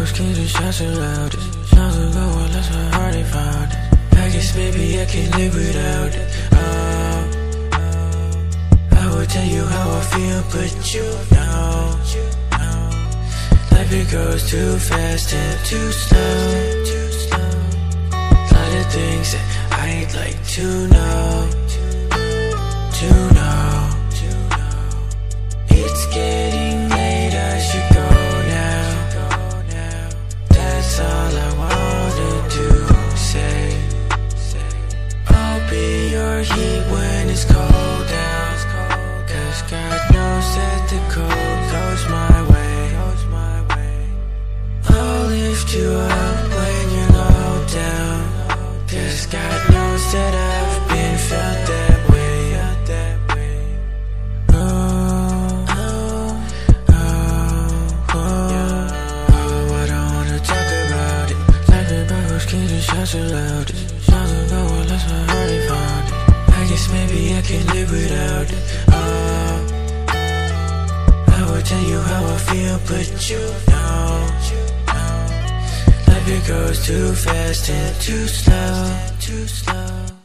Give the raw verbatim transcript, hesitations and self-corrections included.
was king, the shots are loudest. Songs ago, well, that's how hard they found it. I guess maybe I can live without it. Oh, I would tell you how I feel, but you know, life it goes too fast and too slow. Lot of things that I'd like to know, to know. It's getting late, I should go now. That's all I wanted to say. I'll be your heat when it's cold out, 'cause God knows that the cold goes my way. I'll lift you up when you're low down, 'cause God knows that I've been felt that way. Oh, oh, oh, oh, oh, I don't wanna talk about it. Life it backwards, kings and shots are loudest. Songs ago, well, that's how hard they found it. I guess maybe I can live without it. Oh, I would tell you how I feel, but you know, life it goes too fast and too slow, too slow.